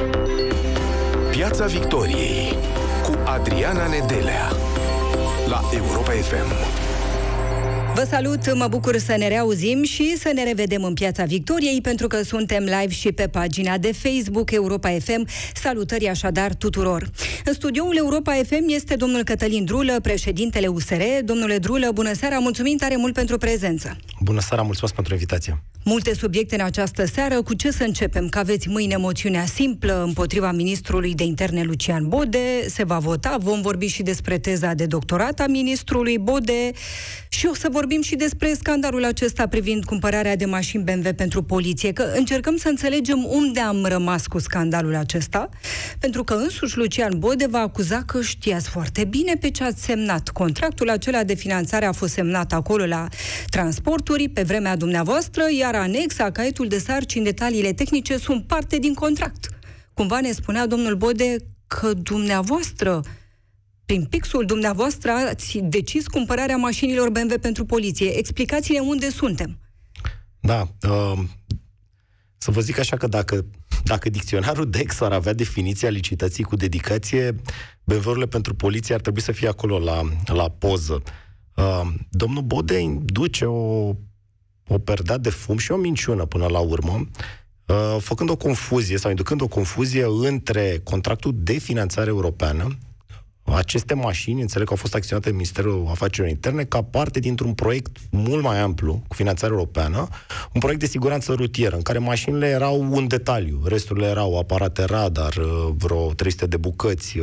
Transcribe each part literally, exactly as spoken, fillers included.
Piața Victoriei cu Adriana Nedelea la Europa F M. Vă salut, mă bucur să ne reauzim și să ne revedem în Piața Victoriei, pentru că suntem live și pe pagina de Facebook Europa F M. Salutări așadar tuturor! În studioul Europa F M este domnul Cătălin Drulă, președintele U S R. Domnule Drulă, bună seara, mulțumim tare mult pentru prezență! Bună seara, mulțumesc pentru invitație! Multe subiecte în această seară. Cu ce să începem? Că aveți mâine moțiunea simplă împotriva ministrului de interne Lucian Bode. Se va vota. Vom vorbi și despre teza de doctorat a ministrului Bode și o să vorbim și despre scandalul acesta privind cumpărarea de mașini B M W pentru poliție. Că încercăm să înțelegem unde am rămas cu scandalul acesta, pentru că însuși Lucian Bode va acuza că știați foarte bine pe ce ați semnat. Contractul acela de finanțare a fost semnat acolo la transporturi pe vremea dumneavoastră, iar anexa, caietul de sarcini, detaliile tehnice sunt parte din contract. Cumva ne spunea domnul Bode că dumneavoastră, prin pixul dumneavoastră, ați decis cumpărarea mașinilor B M W pentru poliție. Explicați-ne unde suntem. Da, uh, să vă zic așa că dacă, dacă dicționarul Dex ar avea definiția licitației cu dedicație, B M W-urile pentru poliție ar trebui să fie acolo la, la poză. Uh, domnul Bode induce o o perdea de fum și o minciună până la urmă, uh, făcând o confuzie sau inducând o confuzie între contractul de finanțare europeană. Aceste mașini, înțeleg că au fost acționate în Ministerul Afacerilor Interne ca parte dintr-un proiect mult mai amplu, cu finanțare europeană, un proiect de siguranță rutieră, în care mașinile erau un detaliu, resturile erau aparate radar, vreo trei sute de bucăți,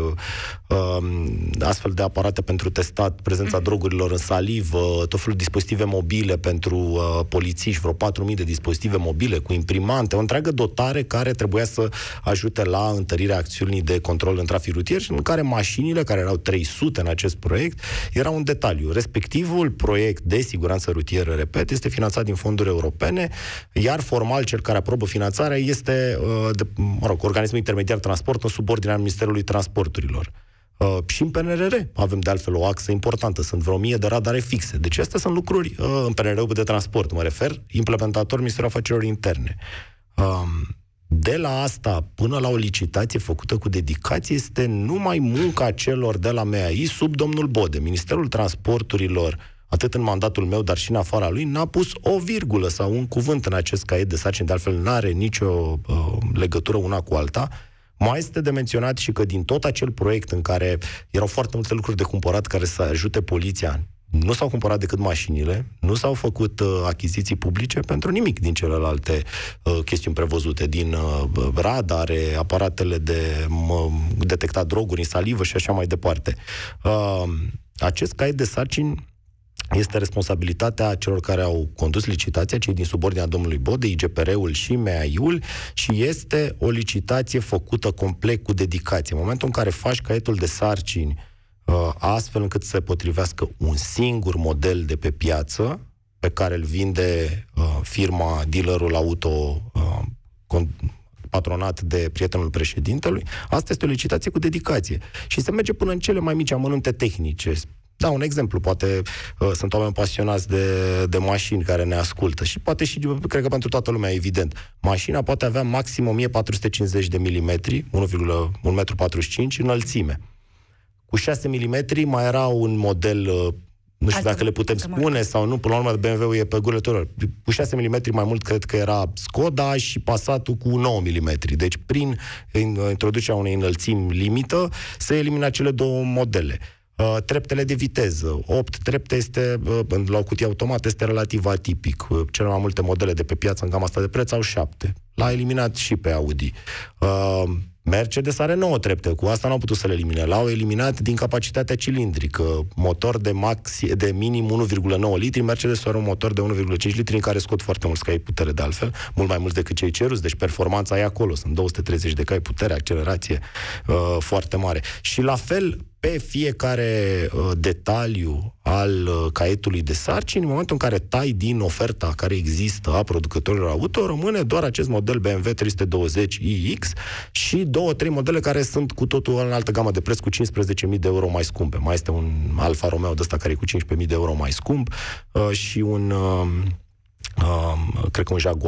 astfel de aparate pentru testat prezența drogurilor în salivă, tot felul de dispozitive mobile pentru polițiști, vreo patru mii de dispozitive mobile cu imprimante, o întreagă dotare care trebuia să ajute la întărirea acțiunii de control în trafic rutier și în care mașinile, care erau trei sute în acest proiect, era un detaliu. Respectivul proiect de siguranță rutieră, repet, este finanțat din fonduri europene, iar formal cel care aprobă finanțarea este, de, mă rog, organismul intermediar transport în subordinea Ministerului Transporturilor. Uh, și în P N R R avem de altfel o axă importantă, sunt vreo mie de radare fixe. Deci astea sunt lucruri, uh, în P N R R de transport, mă refer, implementator Ministerul Afacerilor Interne. Uh, De la asta până la o licitație făcută cu dedicație este numai munca celor de la M A I sub domnul Bode. Ministerul Transporturilor, atât în mandatul meu, dar și în afara lui, n-a pus o virgulă sau un cuvânt în acest caiet de sarcini, de altfel n-are nicio uh, legătură una cu alta. Mai este de menționat și că din tot acel proiect în care erau foarte multe lucruri de cumpărat care să ajute poliția, nu s-au cumpărat decât mașinile, nu s-au făcut uh, achiziții publice pentru nimic din celelalte uh, chestiuni prevăzute, din uh, radare, aparatele de uh, detectat droguri în salivă și așa mai departe. Uh, acest caiet de sarcini este responsabilitatea celor care au condus licitația, cei din subordinea domnului Bode, I G P R-ul și M A I-ul, și este o licitație făcută complet cu dedicație. În momentul în care faci caietul de sarcini astfel încât să se potrivească un singur model de pe piață pe care îl vinde uh, firma, dealerul auto uh, con- patronat de prietenul președintelui, asta este o licitație cu dedicație. Și se merge până în cele mai mici amănunte tehnice. Da, un exemplu, poate uh, sunt oameni pasionați de, de mașini care ne ascultă și poate și, cred că pentru toată lumea, evident, mașina poate avea maxim o mie patru sute cincizeci de milimetri, unu virgulă unu metru patruzeci și cinci înălțime. Cu șase milimetri mai era un model, nu știu Altă, dacă le putem spune marcă. Sau nu, până la urmă B M W e pe gură tuturor. Cu șase milimetri mai mult cred că era Skoda și Passatul cu nouă milimetri. Deci prin introducerea unei înălțimi limită se elimina cele două modele. Uh, treptele de viteză. opt trepte este, uh, la o cutie automată, este relativ atipic. Uh, cele mai multe modele de pe piață în gama asta de preț au șapte. L-a eliminat și pe Audi. Uh, Mercedes are nouă trepte, cu asta n-au putut să le elimine. L-au eliminat din capacitatea cilindrică. Motor de, maxi, de minim unu virgulă nouă litri, Mercedes are un motor de unu virgulă cinci litri în care scot foarte mulți cai putere de altfel, mult mai mulți decât cei ceruți, deci performanța e acolo, sunt două sute treizeci de cai putere, accelerație uh, foarte mare. Și la fel, pe fiecare uh, detaliu al uh, caietului de sarcini, în momentul în care tai din oferta care există a producătorilor auto, rămâne doar acest model B M W trei sute douăzeci i X și două, trei modele care sunt cu totul în altă gamă de preț, cu cincisprezece mii de euro mai scumpe. Mai este un Alfa Romeo de ăsta care e cu cincisprezece mii de euro mai scump uh, și un, uh, uh, cred că un Jaguar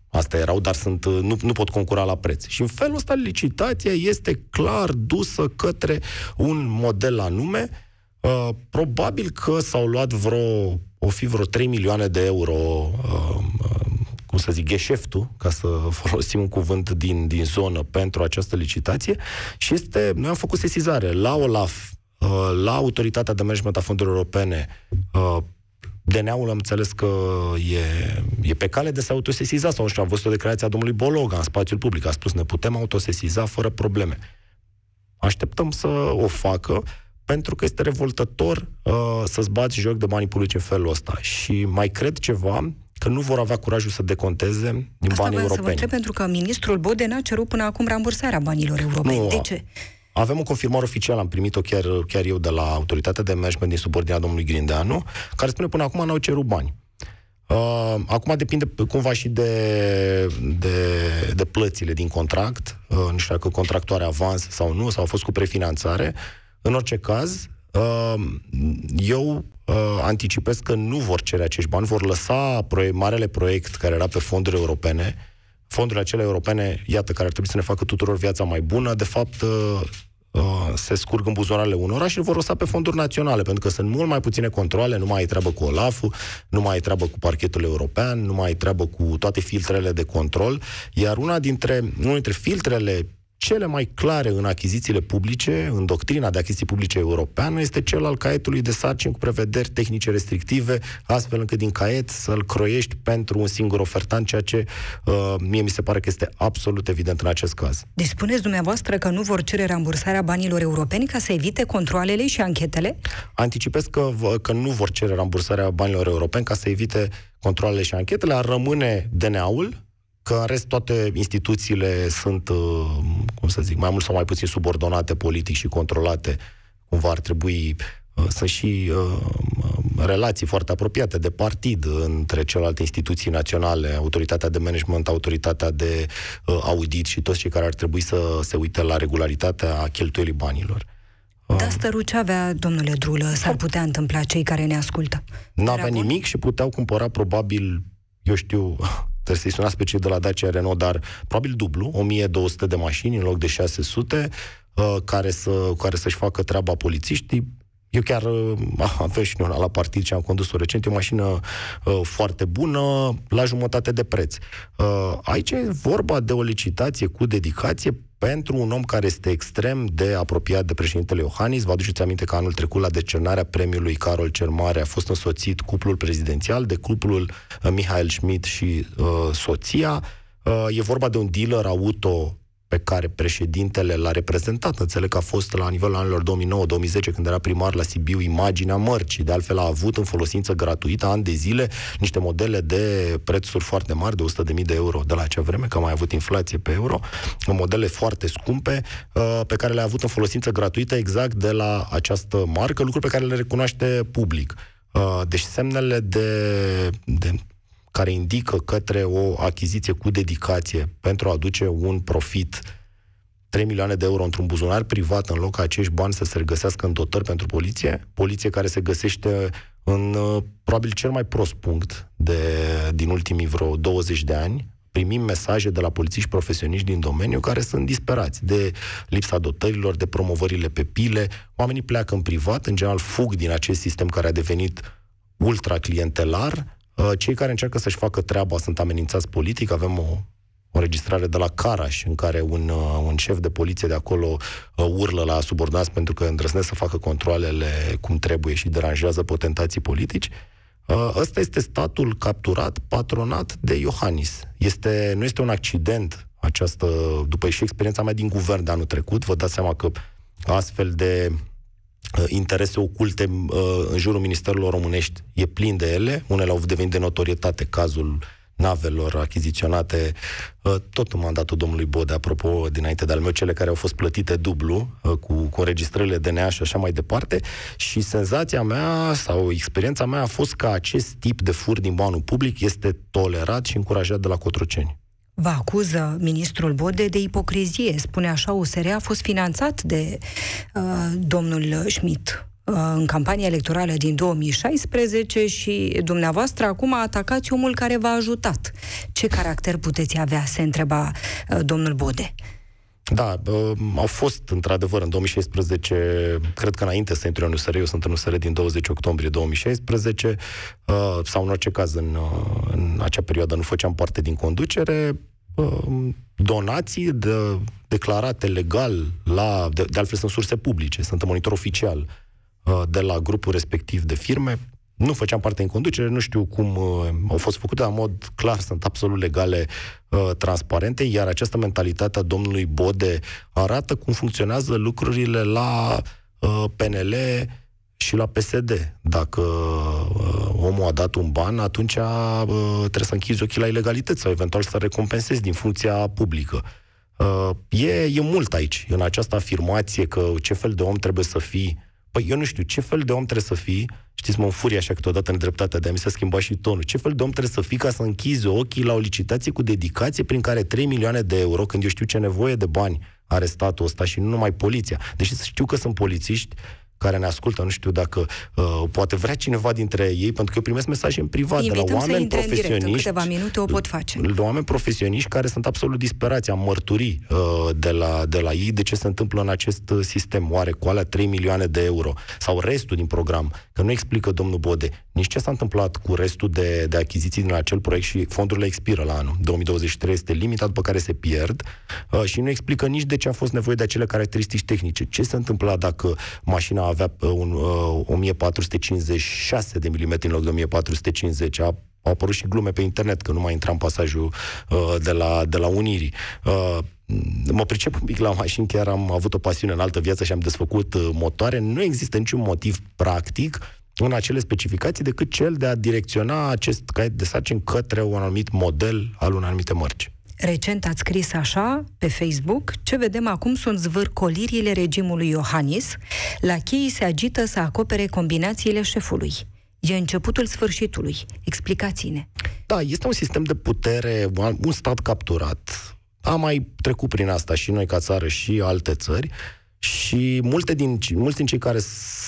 Astea erau, dar sunt, nu, nu pot concura la preț. Și în felul ăsta licitația este clar dusă către un model anume. Uh, probabil că s-au luat vreo, o fi vreo trei milioane de euro, uh, uh, cum să zic, gheșeftul, ca să folosim un cuvânt din, din zonă, pentru această licitație. Și este, noi am făcut sesizare la OLAF, uh, la Autoritatea de Management a Fondurilor Europene. uh, D N A-ul am înțeles că e, e pe cale de se autosesiza, sau nu știu, am văzut o declarație a domnului Bologa în spațiul public, a spus ne putem autosesiza fără probleme. Așteptăm să o facă, pentru că este revoltător uh, să-ți bați joc de banii publici în felul ăsta. Și mai cred ceva, că nu vor avea curajul să deconteze din Asta banii europeni. Să vă întreb, pentru că ministrul Bode n-a cerut până acum rambursarea banilor europeni. Nu, de ce? Avem o confirmare oficială, am primit-o chiar, chiar eu de la Autoritatea de Management din subordinea domnului Grindeanu, care spune până acum n-au cerut bani. Uh, acum depinde cumva și de, de, de plățile din contract, uh, nu știu dacă contractul are avans sau nu, sau a fost cu prefinanțare. În orice caz, uh, eu uh, anticipez că nu vor cere acești bani, vor lăsa proiect, marele proiect care era pe fonduri europene, fondurile acelea europene, iată, care ar trebui să ne facă tuturor viața mai bună, de fapt uh, uh, se scurg în buzunarele unora și îl vor lăsa pe fonduri naționale, pentru că sunt mult mai puține controle, nu mai ai treabă cu OLAF-ul, nu mai ai treabă cu parchetul european, nu mai ai treabă cu toate filtrele de control, iar una dintre, unul dintre filtrele cele mai clare în achizițiile publice, în doctrina de achiziții publice europeană, este cel al caietului de sarcini cu prevederi tehnice restrictive, astfel încât din caiet să-l croiești pentru un singur ofertant, ceea ce uh, mie mi se pare că este absolut evident în acest caz. Deci spuneți dumneavoastră că nu vor cere rambursarea banilor europeni ca să evite controalele și anchetele? Anticipez că, că nu vor cere rambursarea banilor europeni ca să evite controalele și anchetele, ar rămâne D N A-ul, că în rest toate instituțiile sunt, cum să zic, mai mult sau mai puțin subordonate politic și controlate. Cumva ar trebui să și uh, relații foarte apropiate de partid între celelalte instituții naționale, Autoritatea de Management, Autoritatea de uh, Audit și toți cei care ar trebui să se uite la regularitatea cheltuielii banilor. Dar stăru ce avea, domnule Drulă, s-ar putea întâmpla cei care ne ascultă? N-avea nimic și puteau cumpăra probabil, eu știu... Trebuie să-i sunați pe cei de la Dacia Renault, dar probabil dublu, o mie două sute de mașini în loc de șase sute, uh, care, să, care să-și facă treaba polițiștii. Eu chiar uh, aveam și una la partid și am condus-o recent, e o mașină uh, foarte bună, la jumătate de preț. Uh, aici e vorba de o licitație cu dedicație pentru un om care este extrem de apropiat de președintele Iohannis. Vă aduceți aminte că anul trecut, la decernarea premiului Carol cel Mare, a fost însoțit cuplul prezidențial de cuplul uh, Mihail Schmidt și uh, soția. Uh, e vorba de un dealer auto pe care președintele l-a reprezentat. Înțeleg că a fost la nivelul anilor două mii nouă două mii zece, când era primar la Sibiu, imaginea mărcii. De altfel a avut în folosință gratuită ani de zile niște modele de prețuri foarte mari, de o sută de mii de euro de la acea vreme, că a mai avut inflație pe euro, modele foarte scumpe, pe care le-a avut în folosință gratuită exact de la această marcă, lucruri pe care le recunoaște public. Deci semnele de... de care indică către o achiziție cu dedicație pentru a aduce un profit, trei milioane de euro într-un buzunar privat, în loc ca acești bani să se regăsească în dotări pentru poliție, poliție care se găsește în probabil cel mai prost punct de, din ultimii vreo douăzeci de ani. Primim mesaje de la polițiști profesioniști din domeniu care sunt disperați de lipsa dotărilor, de promovările pe pile. Oamenii pleacă în privat, în general fug din acest sistem care a devenit ultra-clientelar. Cei care încearcă să-și facă treaba sunt amenințați politic. Avem o, o înregistrare de la Caraș, în care un, un șef de poliție de acolo urlă la subordonați pentru că îndrăznesc să facă controalele cum trebuie și deranjează potentații politici. Ăsta este statul capturat, patronat de Iohannis. Este, nu este un accident această, după și experiența mea din guvern de anul trecut, vă dați seama că astfel de interese oculte uh, în jurul ministerelor românești e plin de ele, unele au devenit de notorietate, cazul navelor achiziționate uh, tot în mandatul domnului Bode, apropo, dinainte de al meu, cele care au fost plătite dublu uh, cu, cu înregistrările D N A și așa mai departe, și senzația mea sau experiența mea a fost că acest tip de fur din banul public este tolerat și încurajat de la Cotroceni. Vă acuză ministrul Bode de ipocrizie. Spune așa, U S R a fost finanțat de uh, domnul Schmidt. în campania electorală din două mii șaisprezece și dumneavoastră acum atacați omul care v-a ajutat. Ce caracter puteți avea, se întreba domnul Bode. Da, uh, au fost, într-adevăr, în două mii șaisprezece, cred că înainte să intru în U S R, eu sunt în U S R din douăzeci octombrie două mii șaisprezece, uh, sau în orice caz, în, uh, în acea perioadă nu făceam parte din conducere, uh, donații de, declarate legal, la, de, de altfel sunt surse publice, sunt în monitor oficial uh, de la grupul respectiv de firme. Nu făceam parte în conducere, nu știu cum uh, au fost făcute, în mod clar, sunt absolut legale, uh, transparente, iar această mentalitate a domnului Bode arată cum funcționează lucrurile la uh, P N L și la P S D. Dacă uh, omul a dat un ban, atunci uh, trebuie să închizi ochii la ilegalități sau eventual să recompensezi din funcția publică. Uh, e, e mult aici, în această afirmație că ce fel de om trebuie să fii. Păi eu nu știu, ce fel de om trebuie să fii, știți, mă înfurie așa câteodată nedreptatea, de-a mi s-a schimbat și tonul, ce fel de om trebuie să fii ca să închizi ochii la o licitație cu dedicație prin care trei milioane de euro, când eu știu ce nevoie de bani are statul ăsta și nu numai poliția. Deși știu că sunt polițiști care ne ascultă, nu știu dacă uh, poate vrea cineva dintre ei, pentru că eu primesc mesaje în privat invităm de la oameni profesioniști. În, direct, în câteva minute o pot face. De oameni profesioniști care sunt absolut disperați, am mărturii uh, de, la, de la ei de ce se întâmplă în acest sistem. Oare cu alea trei milioane de euro sau restul din program, că nu explică domnul Bode nici ce s-a întâmplat cu restul de, de achiziții din acel proiect și fondurile expiră la anul două mii douăzeci și trei, este limita după care se pierd, uh, și nu explică nici de ce a fost nevoie de acele caracteristici tehnice. Ce se întâmpla dacă mașina avea uh, un uh, o mie patru sute cincizeci și șase de milimetri în loc de o mie patru sute cincizeci. A, au apărut și glume pe internet că nu mai intra în pasajul uh, de, la, de la Unirii. Uh, mă pricep un pic la mașini, chiar am avut o pasiune în altă viață și am desfăcut uh, motoare. Nu există niciun motiv practic în acele specificații decât cel de a direcționa acest caiet de sarcini către un anumit model al unei anumite mărci. Recent ați scris așa pe Facebook: ce vedem acum sunt zvârcolirile regimului Iohannis, la cheii se agită să acopere combinațiile șefului. E începutul sfârșitului. Explicați-ne. Da, este un sistem de putere, un stat capturat. Am mai trecut prin asta și noi ca țară și alte țări și multe din, mulți din cei care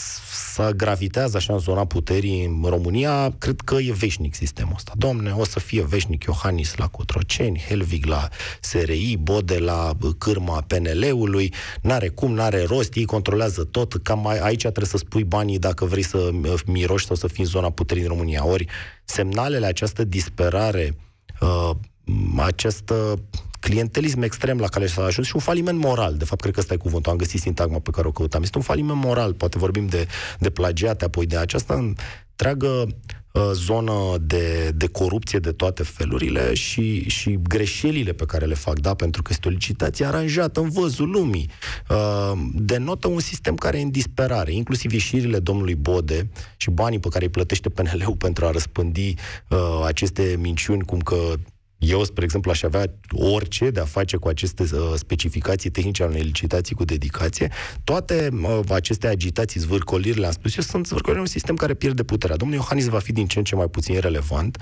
să gravitează așa în zona puterii în România, cred că e veșnic sistemul ăsta. Doamne, o să fie veșnic Iohannis la Cotroceni, Helvig la S R I, Bode la cârma P N L-ului, n-are cum, n-are rost, ei controlează tot, cam aici trebuie să spui banii dacă vrei să miroși sau să fii în zona puterii în România. Ori semnalele, această disperare, uh, această clientelism extrem la care s-a ajuns și un faliment moral. De fapt, cred că ăsta e cuvântul. Am găsit sintagma pe care o căutam. Este un faliment moral. Poate vorbim de, de plagiate, apoi de această întreagă uh, zonă de, de corupție de toate felurile și, și greșelile pe care le fac, da, pentru că este o licitație aranjată în văzul lumii. Uh, denotă un sistem care e în disperare. Inclusiv ieșirile domnului Bode și banii pe care îi plătește P N L-ul pentru a răspândi uh, aceste minciuni, cum că eu, spre exemplu, aș avea orice de a face cu aceste uh, specificații tehnice ale unei licitații cu dedicație. Toate uh, aceste agitații, zvârcoliri, le-am spus eu, sunt zvârcoliri în un sistem care pierde puterea. Domnul Iohannis va fi din ce în ce mai puțin relevant.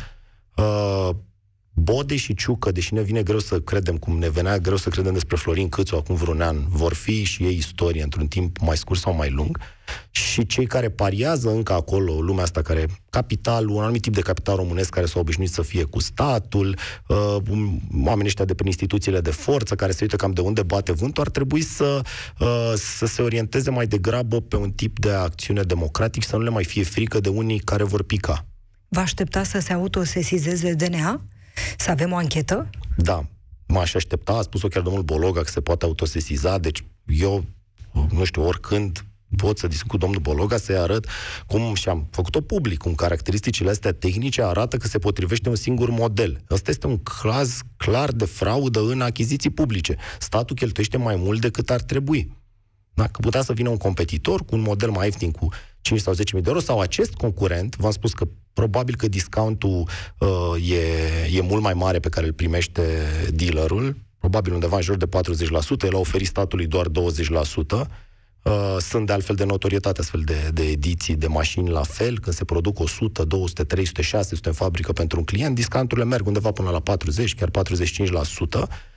Uh, Bode și Ciucă, deși ne vine greu să credem, cum ne venea greu să credem despre Florin Câțu acum vreun an, vor fi și ei istorie într-un timp mai scurt sau mai lung. Și cei care pariază încă acolo, lumea asta care, capitalul, un anumit tip de capital românesc care s-a obișnuit să fie cu statul, uh, oamenii ăștia de prin instituțiile de forță, care se uită cam de unde bate vântul, ar trebui să, uh, să se orienteze mai degrabă pe un tip de acțiune democratic, să nu le mai fie frică de unii care vor pica. Vă aștepta să se autosesizeze D N A? Să avem o anchetă? Da, m-aș aștepta, a spus-o chiar domnul Bologa că se poate autosesiza, deci eu, nu știu, oricând pot să discut cu domnul Bologa să-i arăt cum, și-am făcut-o public, cum caracteristicile astea tehnice arată că se potrivește un singur model. Ăsta este un caz clar de fraudă în achiziții publice. Statul cheltuiește mai mult decât ar trebui. Dacă putea să vină un competitor cu un model mai ieftin cu cinci sau zece mii de euro sau acest concurent, v-am spus că probabil că discountul uh, e, e mult mai mare pe care îl primește dealerul, probabil undeva în jur de patruzeci la sută, el a oferit statului doar douăzeci la sută. Uh, sunt de altfel de notorietate astfel de, de ediții de mașini la fel, când se produc o sută, două sute, trei sute, șase sute în fabrică pentru un client, discounturile merg undeva până la patruzeci, chiar patruzeci și cinci la sută.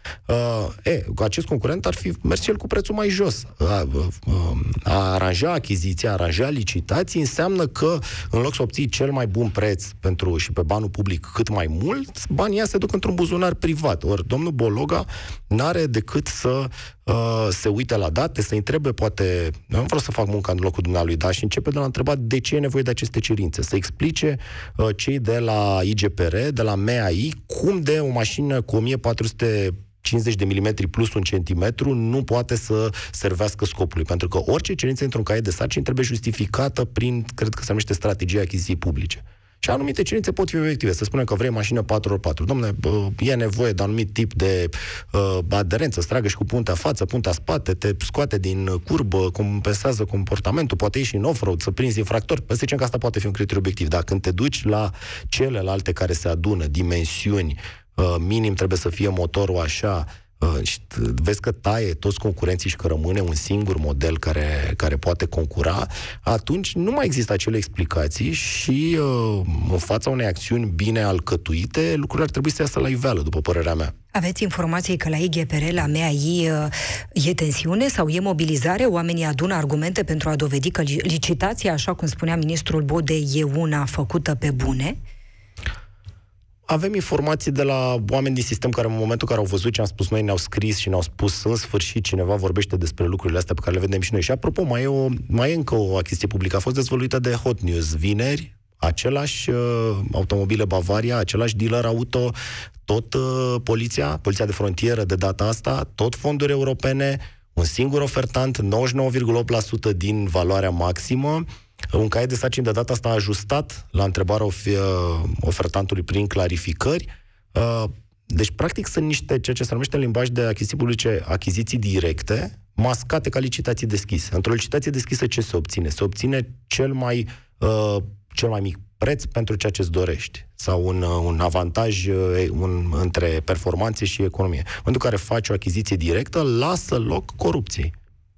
Uh, e, acest concurent ar fi mers el cu prețul mai jos. A, a aranja achiziția, a aranja licitații, înseamnă că în loc să obții cel mai bun preț pentru și pe banul public cât mai mult, banii ăia se duc într-un buzunar privat. Ori domnul Bologa n-are decât să uh, se uite la date, să întrebe, poate, nu vreau să fac munca în locul dumnealui, dar și începe de la întrebat de ce e nevoie de aceste cerințe, să explice uh, cei de la I G P R, de la M A I, cum de o mașină cu o mie patru sute cincizeci de milimetri plus un centimetru nu poate să servească scopului. Pentru că orice cerință într-un caiet de sarcini trebuie justificată prin, cred că se numește strategia achiziției publice. Și anumite cerințe pot fi obiective. Să spunem că vrei mașină patru ori patru. Dom'le, e nevoie de anumit tip de uh, aderență, să tragă și cu puntea față, puntea spate, te scoate din curbă, compensează comportamentul, poate ieși în off-road, să prinzi infractori. Să zicem că asta poate fi un criteriu obiectiv. Dar când te duci la celelalte care se adună, dimensiuni, uh, minim trebuie să fie motorul așa, și vezi că taie toți concurenții și că rămâne un singur model care, care poate concura, atunci nu mai există acele explicații și în fața unei acțiuni bine alcătuite, lucrurile ar trebui să iasă la iveală, după părerea mea. Aveți informații că la I G P R, la M A I, e tensiune sau e mobilizare? Oamenii adună argumente pentru a dovedi că licitația, așa cum spunea ministrul Bode, e una făcută pe bune? Avem informații de la oameni din sistem care în momentul în care au văzut ce am spus noi, ne-au scris și ne-au spus în sfârșit cineva vorbește despre lucrurile astea pe care le vedem și noi. Și apropo, mai e, o, mai e încă o achiziție publică. A fost dezvăluită de Hot News vineri, același uh, automobile Bavaria, același dealer auto, tot uh, poliția, poliția de frontieră de data asta, tot fonduri europene, un singur ofertant, nouăzeci și nouă virgulă opt la sută din valoarea maximă. Un caiet de sarcini de data asta ajustat la întrebarea ofertantului prin clarificări. Deci, practic, sunt niște, ceea ce se numește în limbaj de achiziții publice, achiziții directe, mascate ca licitații deschise. Într-o licitație deschisă ce se obține? Se obține cel mai, uh, cel mai mic preț pentru ceea ce îți dorești. Sau un, un avantaj un, între performanțe și economie. În momentul în care faci o achiziție directă, lasă loc corupției.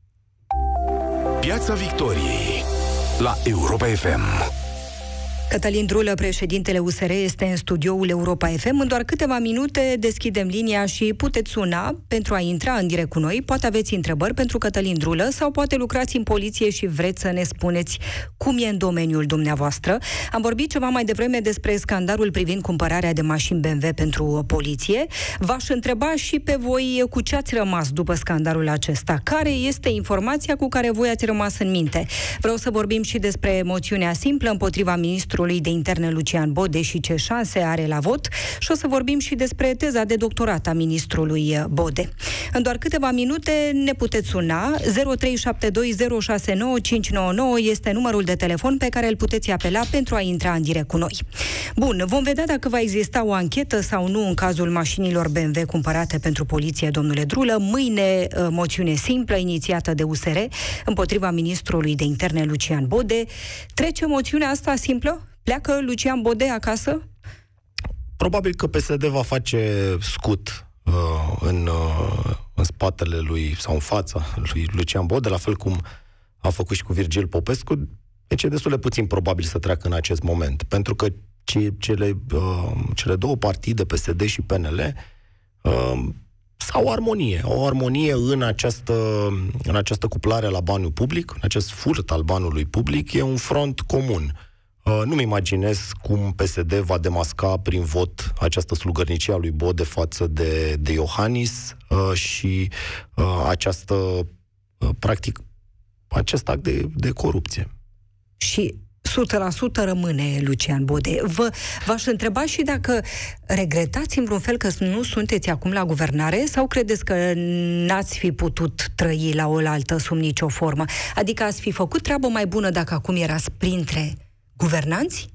Piața Victoriei la Europa F M. Cătălin Drulă, președintele U S R, este în studioul Europa F M. În doar câteva minute deschidem linia și puteți suna pentru a intra în direct cu noi. Poate aveți întrebări pentru Cătălin Drulă sau poate lucrați în poliție și vreți să ne spuneți cum e în domeniul dumneavoastră. Am vorbit ceva mai devreme despre scandalul privind cumpărarea de mașini B M W pentru poliție. V-aș întreba și pe voi cu ce ați rămas după scandalul acesta. Care este informația cu care voi ați rămas în minte? Vreau să vorbim și despre moțiunea simplă împotriva ministrului de interne Lucian Bode și ce șanse are la vot și o să vorbim și despre teza de doctorat a ministrului Bode. În doar câteva minute ne puteți suna. zero trei șapte doi zero șase nouă cinci nouă nouă este numărul de telefon pe care îl puteți apela pentru a intra în direct cu noi. Bun, vom vedea dacă va exista o anchetă sau nu în cazul mașinilor B M W cumpărate pentru poliție, domnule Drulă. Mâine, moțiune simplă inițiată de U S R împotriva ministrului de interne Lucian Bode. Trece moțiunea asta simplă? Pleacă Lucian Bode acasă? Probabil că P S D va face scut uh, în, uh, în spatele lui sau în fața lui Lucian Bode, la fel cum a făcut și cu Virgil Popescu. Deci e destul de puțin probabil să treacă în acest moment, pentru că ce, cele, uh, cele două partide, P S D și P N L, uh, au o armonie, o armonie în această, în această cuplare la banul public, în acest furt al banului public, e un front comun. Uh, nu-mi imaginez cum P S D va demasca prin vot această slugărnicie a lui Bode față de, de Iohannis uh, și uh, această, uh, practic, acest act de, de corupție. Și o sută la sută rămâne Lucian Bode. Vă, v-aș întreba și dacă regretați în vreun fel că nu sunteți acum la guvernare sau credeți că n-ați fi putut trăi la oaltă sub nicio formă? Adică ați fi făcut treabă mai bună dacă acum erați printre guvernanți?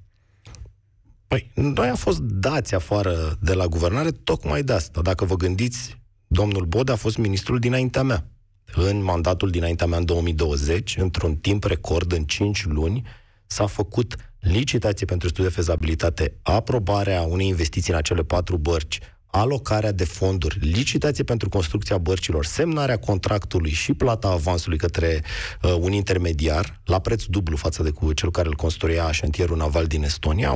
Păi, noi am fost dați afară de la guvernare tocmai de asta. Dacă vă gândiți, domnul Bode a fost ministrul dinaintea mea. În mandatul dinaintea mea în două mii douăzeci, într-un timp record, în cinci luni, s-a făcut licitație pentru studiu de fezabilitate, aprobarea unei investiții în acele patru bărci, alocarea de fonduri, licitație pentru construcția bărcilor, semnarea contractului și plata avansului către uh, un intermediar, la preț dublu față de cu cel care îl construia șantierul naval din Estonia, o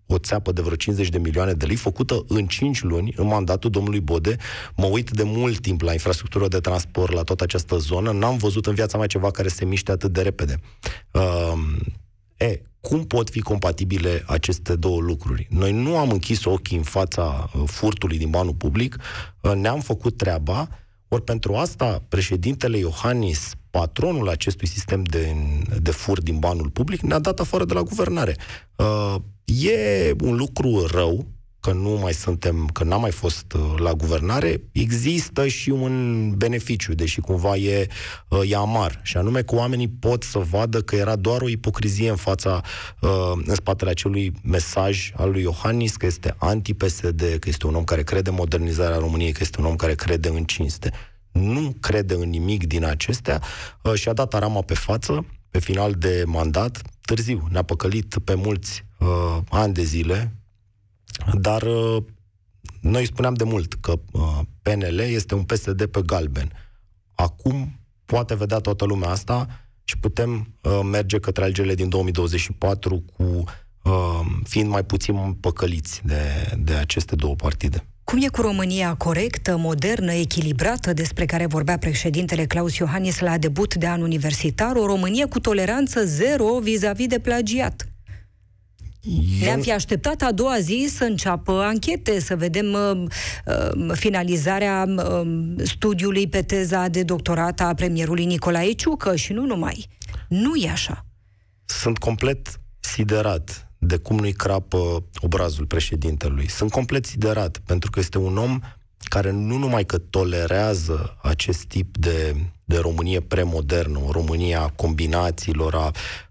o țeapă de vreo cincizeci de milioane de lei, făcută în cinci luni, în mandatul domnului Bode. Mă uit de mult timp la infrastructură de transport, la toată această zonă, n-am văzut în viața mea ceva care se miște atât de repede. Uh, e, cum pot fi compatibile aceste două lucruri? Noi nu am închis ochii în fața furtului din banul public, ne-am făcut treaba, ori pentru asta președintele Iohannis, patronul acestui sistem de, de furt din banul public, ne-a dat afară de la guvernare. Uh, e un lucru rău că nu mai suntem, că n-am mai fost uh, la guvernare. Există și un beneficiu, deși cumva e, uh, e amar, și anume că oamenii pot să vadă că era doar o ipocrizie în fața, uh, în spatele acelui mesaj al lui Iohannis, că este anti-P S D, că este un om care crede în modernizarea României, că este un om care crede în cinste. Nu crede în nimic din acestea uh, și a dat arama pe față, pe final de mandat, târziu, ne-a păcălit pe mulți uh, ani de zile, dar uh, noi spuneam de mult că uh, P N L este un P S D pe galben. Acum poate vedea toată lumea asta și putem uh, merge către alegerile din două mii douăzeci și patru cu uh, fiind mai puțin păcăliți de, de aceste două partide. Cum e cu România corectă, modernă, echilibrată, despre care vorbea președintele Claus Iohannis la debut de an universitar, o Românie cu toleranță zero vis-a-vis de plagiat? Eu... Ne-am fi așteptat a doua zi să înceapă anchete, să vedem uh, uh, finalizarea uh, studiului pe teza de doctorat a premierului Nicolae Ciucă și nu numai. Nu e așa. Sunt complet siderat de cum nu-i crapă obrazul președintelui. Sunt complet siderat, pentru că este un om care nu numai că tolerează acest tip de, de Românie premodernă, o Românie a combinațiilor, a,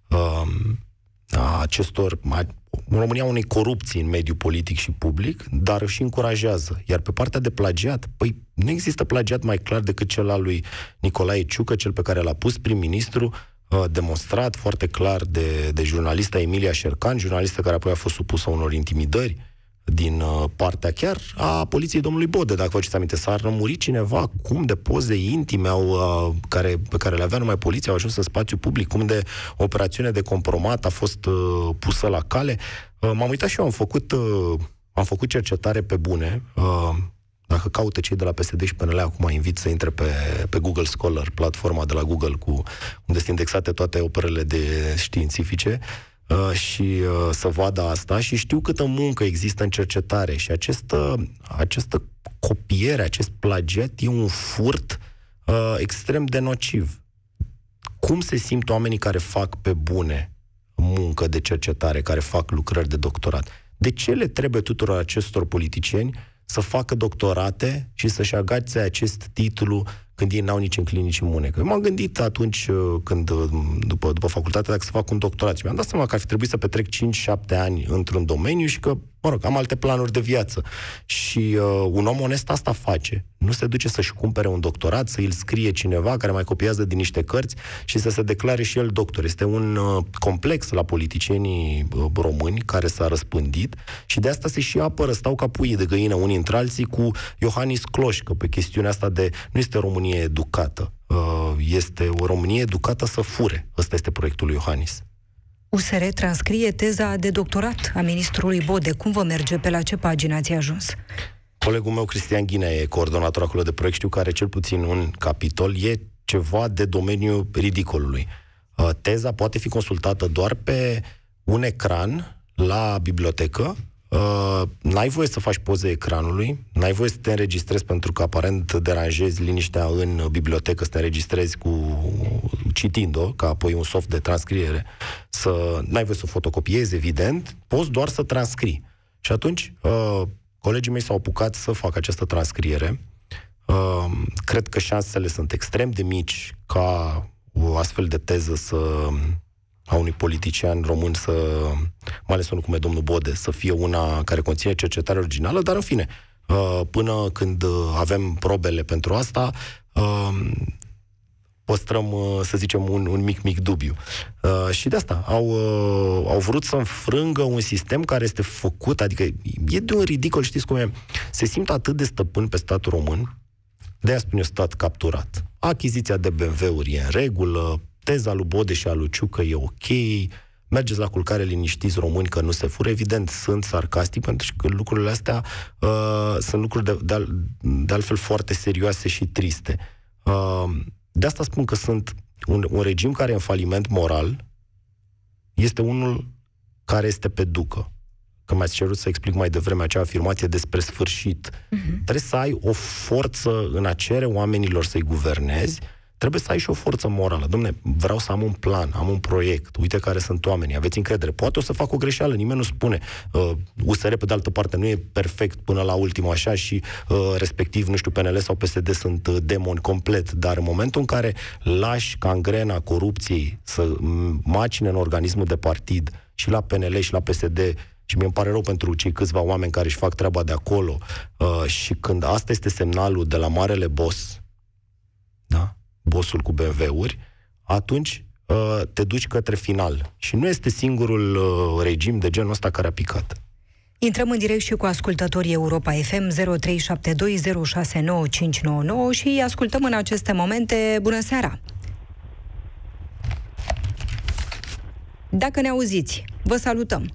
a acestor, a, România unei corupții în mediul politic și public, dar și încurajează. Iar pe partea de plagiat, păi nu există plagiat mai clar decât cel al lui Nicolae Ciucă, cel pe care l-a pus prim-ministru, demonstrat foarte clar de, de jurnalista Emilia Șercan, jurnalistă care apoi a fost supusă unor intimidări din uh, partea chiar a poliției domnului Bode, dacă vă aduceți aminte, s-a rămurit cineva cum de poze intime au, uh, care, pe care le avea numai poliția, au ajuns în spațiu public, cum de operațiune de compromat a fost uh, pusă la cale. Uh, m-am uitat și eu, am făcut, uh, am făcut cercetare pe bune. Uh, Dacă caută cei de la P S D și P N L, acum invit să intre pe, pe Google Scholar, platforma de la Google, cu, unde sunt indexate toate operele de științifice, uh, și uh, să vadă asta. Și știu câtă muncă există în cercetare. Și această, această copiere, acest plagiat e un furt uh, extrem de nociv. Cum se simt oamenii care fac pe bune muncă de cercetare, care fac lucrări de doctorat? De ce le trebuie tuturor acestor politicieni să facă doctorate și să-și agațe acest titlu când ei n-au nici în clinici imune? Că m-am gândit atunci, când, după, după facultate, dacă să fac un doctorat. Și mi-am dat seama că ar fi trebuit să petrec cinci șapte ani într-un domeniu și că, mă rog, am alte planuri de viață. Și uh, un om onest asta face. Nu se duce să-și cumpere un doctorat, să îl scrie cineva care mai copiază din niște cărți și să se declare și el doctor. Este un uh, complex la politicienii uh, români care s-a răspândit și de asta se și apără, stau ca puii de găină unii între alții cu Iohannis Cloșcă pe chestiunea asta de nu este Românie educată, uh, este o Românie educată să fure. Ăsta este proiectul lui Iohannis. U S R transcrie teza de doctorat a ministrului Bode. Cum vă merge? Pe la ce pagină ați ajuns? Colegul meu, Cristian Ghinea, e coordonator acolo de proiect. Știu că are cel puțin un capitol. E ceva de domeniul ridicolului. Uh, teza poate fi consultată doar pe un ecran la bibliotecă. Uh, n-ai voie să faci poze ecranului, n-ai voie să te înregistrezi pentru că aparent deranjezi liniștea în bibliotecă, să te înregistrezi cu citind-o, ca apoi un soft de transcriere. Să, n-ai voie să o fotocopiezi, evident, poți doar să transcrii. Și atunci, uh, colegii mei s-au apucat să facă această transcriere. Uh, cred că șansele sunt extrem de mici ca o astfel de teză să... a unui politician român, să, mai ales unul cum e domnul Bode, să fie una care conține cercetare originală, dar în fine, până când avem probele pentru asta, păstrăm, să zicem, un, un mic, mic dubiu. Și de asta au, au vrut să înfrângă un sistem care este făcut, adică e de un ridicol, știți cum e, se simt atât de stăpân pe statul român, de-aia spune stat capturat. Achiziția de B M W-uri e în regulă, teza lui Bode și a lui Ciucă e ok, mergeți la culcare liniștiți români că nu se fură. Evident, sunt sarcastic, pentru că lucrurile astea uh, sunt lucruri de, de, al, de altfel foarte serioase și triste. Uh, de asta spun că sunt un, un regim care e în faliment moral, este unul care este pe ducă. Că mi-ați cerut să explic mai devreme acea afirmație despre sfârșit. Uh-huh. Trebuie să ai o forță în a cere oamenilor să-i guvernezi, trebuie să ai și o forță morală. Dom'le, vreau să am un plan, am un proiect, uite care sunt oamenii, aveți încredere. Poate o să fac o greșeală, nimeni nu spune. Uh, U S R, pe de altă parte, nu e perfect până la ultimul așa și uh, respectiv, nu știu, P N L sau P S D sunt uh, demoni complet, dar în momentul în care lași cangrena corupției să macine în organismul de partid și la P N L și la P S D, și mi-e pare rău pentru cei câțiva oameni care își fac treaba de acolo, uh, și când asta este semnalul de la marele boss, da? Bossul cu B M W-uri, atunci uh, te duci către final. Și nu este singurul uh, regim de genul ăsta care a picat. Intrăm în direct și cu ascultătorii Europa F M zero trei șapte doi zero șase nouă cinci nouă nouă și îi ascultăm în aceste momente. Bună seara! Dacă ne auziți, vă salutăm!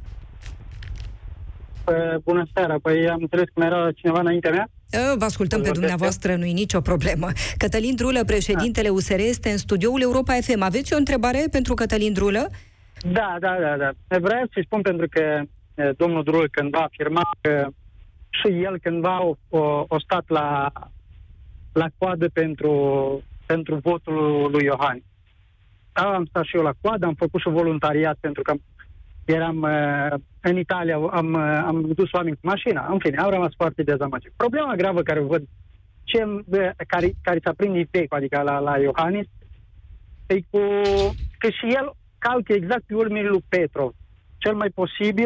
Bună seara! Păi am înțeles că era cineva înaintea mea? Vă ascultăm pe dumneavoastră, nu-i nicio problemă. Cătălin Drulă, președintele U S R, este în studioul Europa F M. Aveți o întrebare pentru Cătălin Drulă? Da, da, da, da. Vreau să-i spun pentru că domnul Drulă cândva a afirmat că și el cândva o, o, o stat la, la coadă pentru, pentru votul lui Iohannis. Da, am stat și eu la coadă, am făcut și voluntariat pentru că eram uh, în Italia, am, uh, am dus oameni cu mașina, în fine, am rămas foarte dezamăgit. Problema gravă care o văd, ce, uh, care, care s-a prins Ipeco, adică la, la Iohannis, e cu, că și el calcă exact pe urmele lui Petrov. Cel mai posibil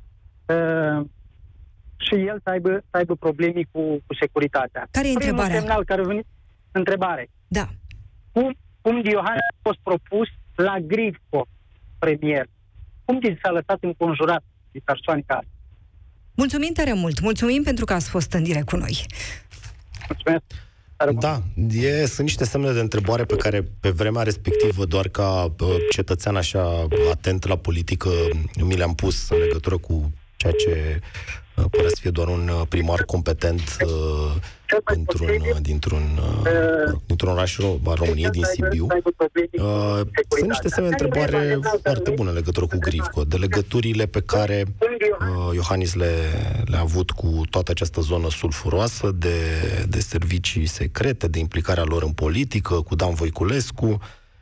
uh, și el să aibă, să aibă probleme cu, cu securitatea. Care e întrebarea? Primul semnal care a venit, întrebare. Da. Cum, cum de Iohannis a fost propus la Grivco, premier? Cum ți s-a lăsat înconjurat de persoane ca asta? Mulțumim tare mult. Mulțumim pentru că ați fost în direct cu noi. Mulțumesc. Da, e, sunt niște semne de întrebare pe care pe vremea respectivă, doar ca uh, cetățean așa atent la politică, mi le-am pus în legătură cu ceea ce uh, părea să fie doar un primar competent uh, dintr-un, uh, dintr-un, uh, dintr-un oraș al României, din Sibiu. Uh, sunt niște semne de întrebare foarte bune în legătură cu Grivco, de legăturile pe care uh, Iohannis le, le-a avut cu toată această zonă sulfuroasă, de, de servicii secrete, de implicarea lor în politică, cu Dan Voiculescu.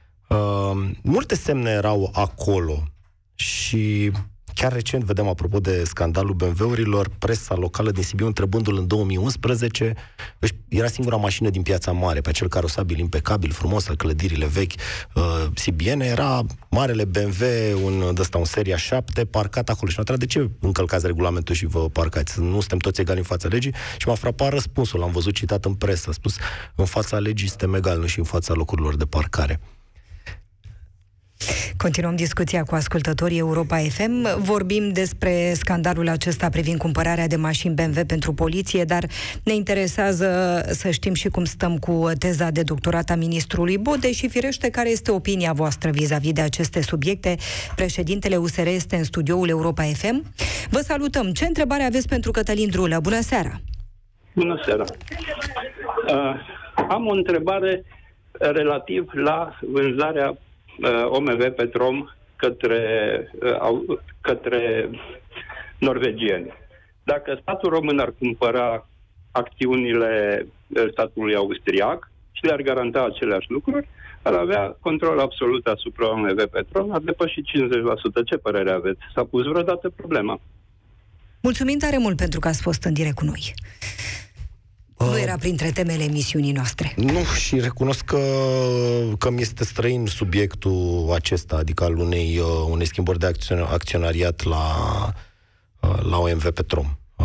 Uh, multe semne erau acolo și chiar recent vedem, apropo de scandalul B M W-urilor, presa locală din Sibiu întrebându-l în două mii unsprezece, era singura mașină din Piața Mare, pe acel carosabil impecabil, frumos, al clădirile vechi uh, sibiene, era marele B M W, un, de ăsta, un Seria șapte, parcat acolo. Și m-a întrebat, de ce încălcați regulamentul și vă parcați? Nu suntem toți egali în fața legii? Și m-a frapat răspunsul, l-am văzut citat în presă, a spus, în fața legii suntem egali, nu și în fața locurilor de parcare. Continuăm discuția cu ascultătorii Europa F M. Vorbim despre scandalul acesta privind cumpărarea de mașini B M W pentru poliție, dar ne interesează să știm și cum stăm cu teza de doctorat a ministrului Bode și, firește, care este opinia voastră vis-a-vis de aceste subiecte. Președintele U S R este în studioul Europa F M. Vă salutăm. Ce întrebare aveți pentru Cătălin Drulă? Bună seara! Bună seara! Uh, am o întrebare relativ la vânzarea O M V Petrom către, către norvegieni. Dacă statul român ar cumpăra acțiunile statului austriac și le-ar garanta aceleași lucruri, ar avea control absolut asupra O M V Petrom, ar depăși cincizeci la sută. Ce părere aveți? S-a pus vreodată problema? Mulțumim tare mult pentru că ați fost în direct cu noi. Nu era printre temele emisiunii noastre. Nu, și recunosc că, că mi este străin subiectul acesta, adică al unei, unei schimbări de acționariat la, la O M V Petrom.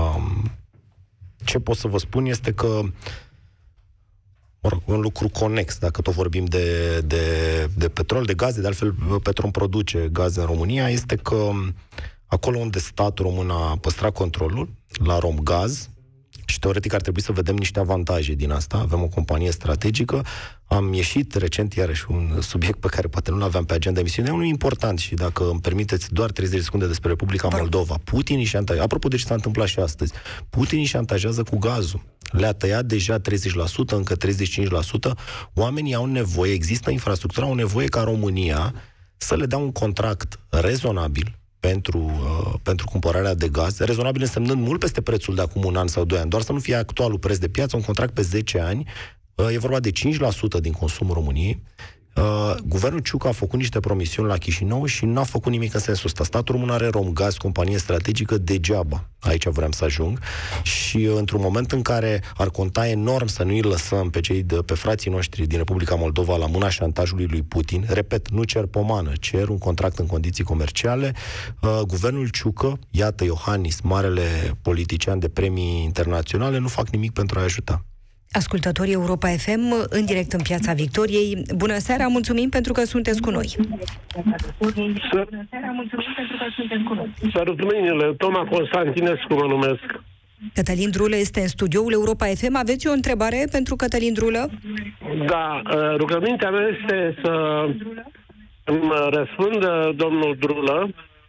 Ce pot să vă spun este că, mă rog, un lucru conex, dacă tot vorbim de, de, de petrol, de gaze, de altfel Petrom produce gaze în România, este că acolo unde statul român a păstrat controlul, la Romgaz, și teoretic ar trebui să vedem niște avantaje din asta. Avem o companie strategică. Am ieșit recent, iarăși, un subiect pe care poate nu l-aveam pe agenda emisiunii, unul important și, dacă îmi permiteți, doar treizeci de secunde despre Republica Moldova. Putin îi șantajează, apropo de ce s-a întâmplat și astăzi, Putin îi șantajează cu gazul. Le-a tăiat deja treizeci la sută, încă treizeci și cinci la sută. Oamenii au nevoie, există infrastructura, au nevoie ca România să le dea un contract rezonabil pentru, uh, pentru cumpărarea de gaz, rezonabil însemnând mult peste prețul de acum un an sau doi ani, doar să nu fie actualul preț de piață, un contract pe zece ani, uh, e vorba de cinci la sută din consumul României. Uh, guvernul Ciucă a făcut niște promisiuni la Chișinău și n-a făcut nimic în sensul ăsta. Statul român are Romgaz, companie strategică, degeaba. Aici vreau să ajung. Și uh, într-un moment în care ar conta enorm să nu-i lăsăm pe cei de, pe frații noștri din Republica Moldova la mâna șantajului lui Putin, repet, nu cer pomană, cer un contract în condiții comerciale, uh, guvernul Ciucă, iată Iohannis, marele politician de premii internaționale, nu fac nimic pentru a ajuta. Ascultătorii Europa F M, în direct în Piața Victoriei. Bună seara, mulțumim pentru că sunteți cu noi. Bună seara, mulțumim pentru că sunteți cu noi. Salut mâinile, Toma Constantinescu mă numesc. Cătălin Drulă este în studioul Europa F M. Aveți o întrebare pentru Cătălin Drulă? Da, rugămintea mea este să îmi răspundă domnul Drulă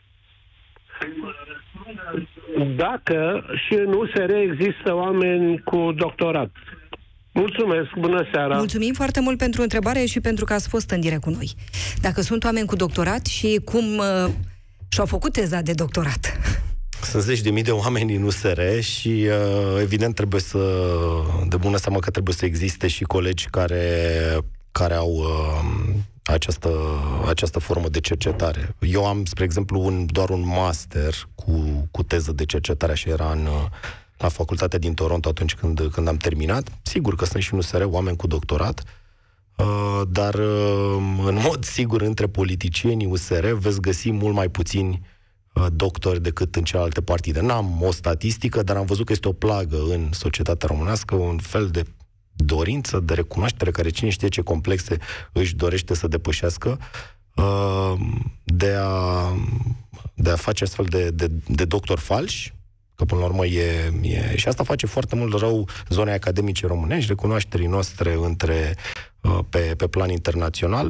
dacă și în U S R există oameni cu doctorat. Mulțumesc, bună seara! Mulțumim foarte mult pentru întrebare și pentru că ați fost în direct cu noi. Dacă sunt oameni cu doctorat și cum uh, și-au făcut teza de doctorat? Sunt zeci de mii de oameni în U S R și uh, evident trebuie să, de bună seamă că trebuie să existe și colegi care, care au uh, această, această formă de cercetare. Eu am, spre exemplu, un, doar un master cu, cu teză de cercetare, așa era în, la facultatea din Toronto atunci când, când am terminat. Sigur că sunt și în U S R oameni cu doctorat, uh, dar uh, în mod sigur între politicienii U S R veți găsi mult mai puțini uh, doctori decât în celelalte partide. N-am o statistică, dar am văzut că este o plagă în societatea românească, un fel de dorință de recunoaștere care cine știe ce complexe își dorește să depășească, uh, de a, de a face astfel de, de, de doctori falși, că până la urmă e, e... Și asta face foarte mult rău zonei academice românești, recunoașterii noastre între, uh, pe, pe plan internațional,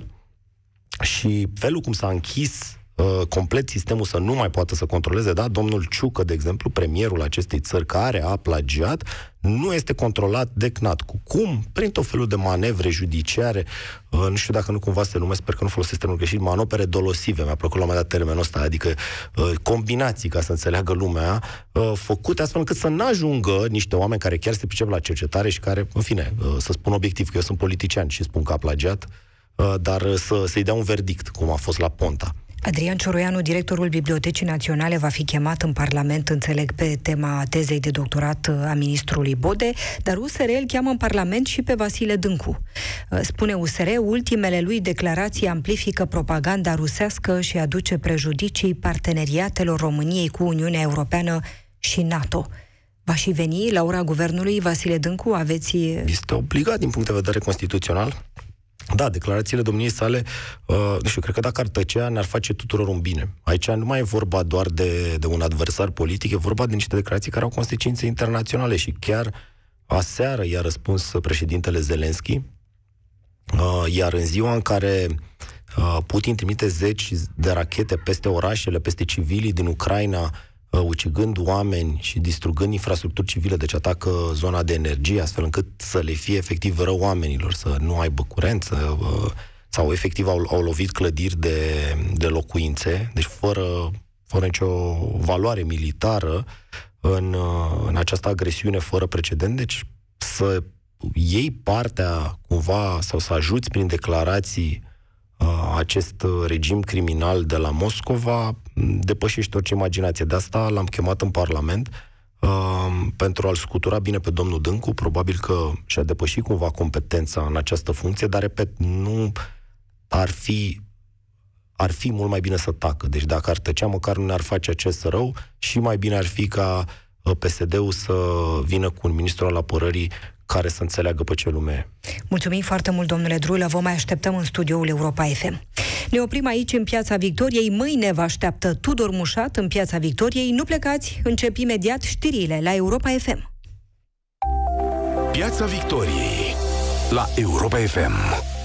și felul cum s-a închis uh, complet sistemul să nu mai poată să controleze, da? Domnul Ciucă, de exemplu, premierul acestei țări care a plagiat, nu este controlat de C N A T. Cu cum? Prin tot felul de manevre judiciare, uh, nu știu dacă nu cumva se numesc, sper că nu folosesc termenul greșit, manopere dolosive, mi-a plăcut la un moment dat termenul ăsta, adică uh, combinații, ca să înțeleagă lumea, uh, făcute astfel încât să n-ajungă niște oameni care chiar se pricep la cercetare și care, în fine, uh, să spun obiectiv, că eu sunt politician și spun că a plagiat, uh, dar să, să-i dea un verdict, cum a fost la Ponta. Adrian Cioroianu, directorul Bibliotecii Naționale, va fi chemat în Parlament, înțeleg, pe tema tezei de doctorat a ministrului Bode, dar U S R îl cheamă în Parlament și pe Vasile Dâncu. Spune U S R, ultimele lui declarații amplifică propaganda rusească și aduce prejudicii parteneriatelor României cu Uniunea Europeană și NATO. Va și veni la ora guvernului Vasile Dâncu? Aveți... Este obligat din punct de vedere constituțional. Da, declarațiile domniei sale, uh, nu știu, cred că dacă ar tăcea, ne-ar face tuturor un bine. Aici nu mai e vorba doar de, de un adversar politic, e vorba de niște declarații care au consecințe internaționale și chiar aseară i-a răspuns președintele Zelenski, uh, iar în ziua în care uh, Putin trimite zeci de rachete peste orașele, peste civilii din Ucraina, ucigând oameni și distrugând infrastructuri civile, deci atacă zona de energie, astfel încât să le fie efectiv rău oamenilor, să nu aibă curent, să, sau efectiv au, au lovit clădiri de, de locuințe, deci fără, fără nicio valoare militară în, în această agresiune fără precedent. Deci să iei partea cumva sau să ajuți prin declarații acest regim criminal de la Moscova depășește orice imaginație. De asta l-am chemat în Parlament uh, pentru a-l scutura bine pe domnul Dâncu. Probabil că și-a depășit cumva competența în această funcție, dar, repet, nu ar fi ar fi mult mai bine să tacă. Deci dacă ar tăcea, măcar nu ne-ar face acest rău și mai bine ar fi ca P S D-ul să vină cu un ministru al apărării care să înțeleagă pe ce lume e. Mulțumim foarte mult, domnule Drulă, vă mai așteptăm în studioul Europa F M. Ne oprim aici în Piața Victoriei, mâine vă așteaptă Tudor Mușat în Piața Victoriei. Nu plecați, încep imediat știrile la Europa F M. Piața Victoriei la Europa F M.